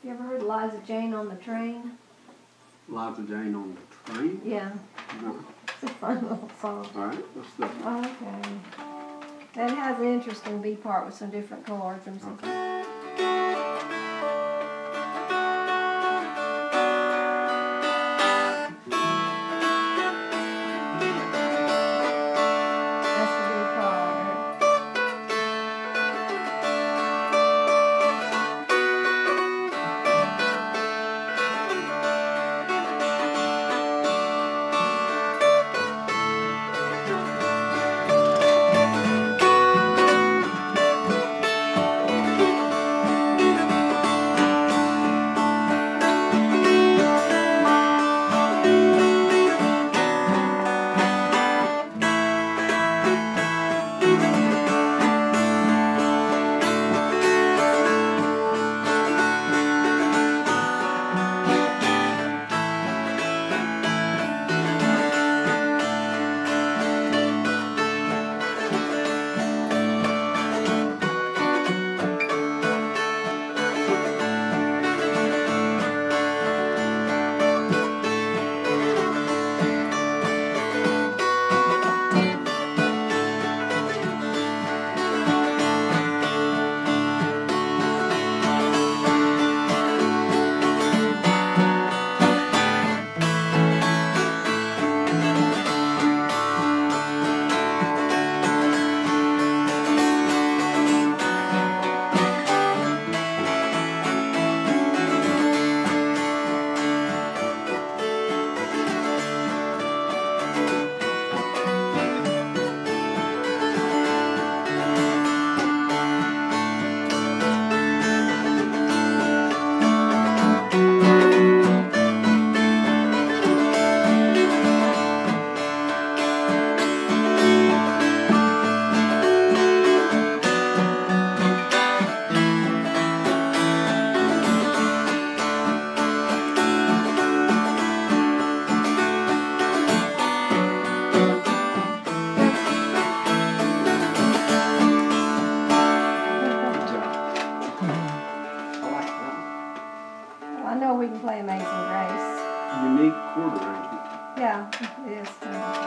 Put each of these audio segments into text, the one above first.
You ever heard Liza Jane on the Train? Liza Jane on the Train? Yeah. No. It's a fun little song. All right, let's do it. Okay. It has an interesting B part with some different chords and some. Okay. I know we can play Amazing Grace. Unique chord arrangement. Yeah, it is.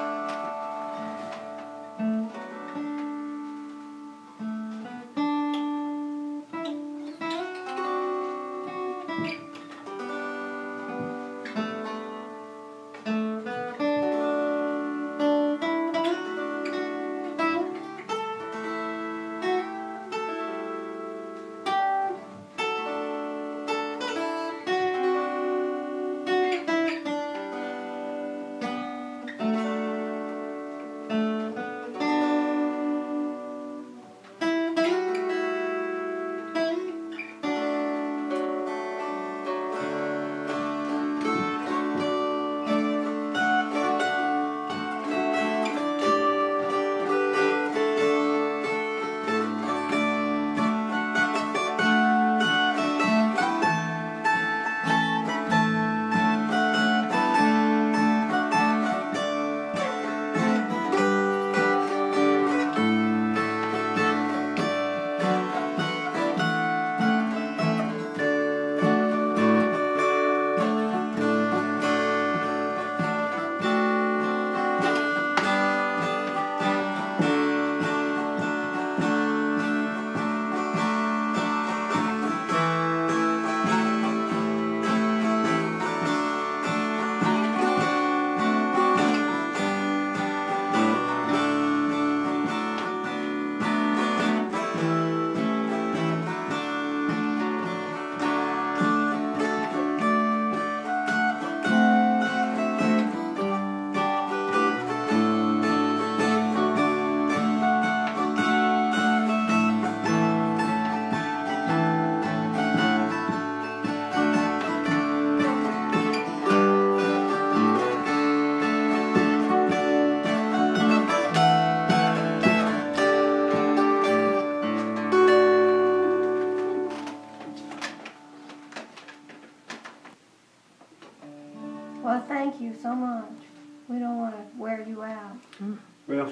Well, thank you so much. We don't want to wear you out. Well,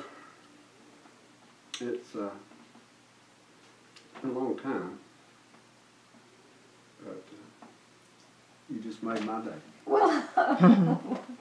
it's been a long time, but you just made my day. Well,